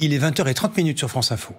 Il est 20h30 sur France Info.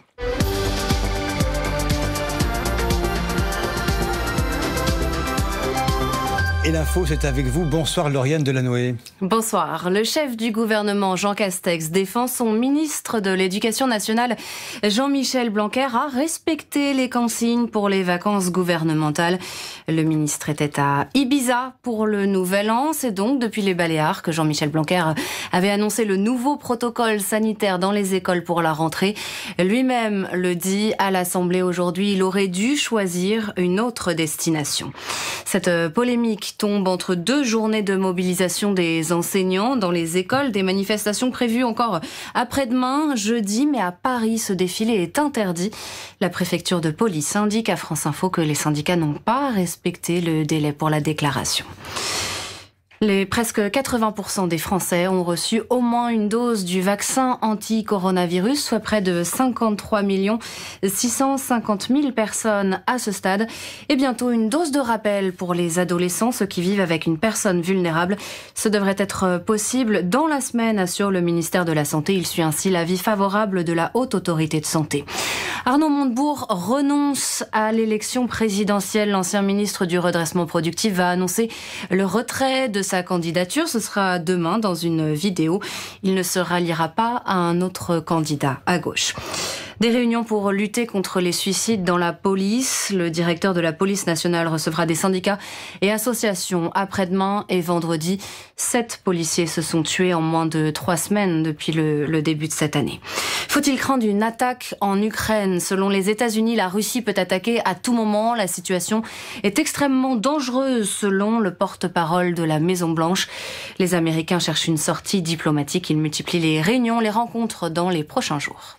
Et l'info, c'est avec vous. Bonsoir Lauriane Delanoë. Bonsoir. Le chef du gouvernement, Jean Castex, défend son ministre de l'Éducation nationale, Jean-Michel Blanquer, à respecter les consignes pour les vacances gouvernementales. Le ministre était à Ibiza pour le Nouvel An. C'est donc depuis les Baléares que Jean-Michel Blanquer avait annoncé le nouveau protocole sanitaire dans les écoles pour la rentrée. Lui-même le dit à l'Assemblée aujourd'hui, il aurait dû choisir une autre destination. Cette polémique tombe entre deux journées de mobilisation des enseignants dans les écoles, des manifestations prévues encore après-demain, jeudi, mais à Paris, ce défilé est interdit. La préfecture de police indique à France Info que les syndicats n'ont pas respecté le délai pour la déclaration. Les presque 80% des Français ont reçu au moins une dose du vaccin anti-coronavirus, soit près de 53 650 000 personnes à ce stade. Et bientôt une dose de rappel pour les adolescents, ceux qui vivent avec une personne vulnérable. Ce devrait être possible dans la semaine, assure le ministère de la Santé. Il suit ainsi l'avis favorable de la Haute Autorité de Santé. Arnaud Montebourg renonce à l'élection présidentielle. L'ancien ministre du Redressement productif va annoncer le retrait de sa candidature. Ce sera demain dans une vidéo. Il ne se ralliera pas à un autre candidat à gauche. Des réunions pour lutter contre les suicides dans la police. Le directeur de la police nationale recevra des syndicats et associations après-demain et vendredi. 7 policiers se sont tués en moins de 3 semaines depuis le début de cette année. Faut-il craindre une attaque en Ukraine? Selon les États-Unis, la Russie peut attaquer à tout moment. La situation est extrêmement dangereuse selon le porte-parole de la Maison-Blanche. Les Américains cherchent une sortie diplomatique. Ils multiplient les réunions, les rencontres dans les prochains jours.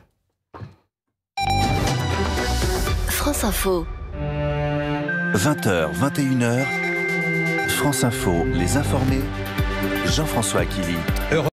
France Info. 20h, 21h, France Info, les informés, Jean-François Akili.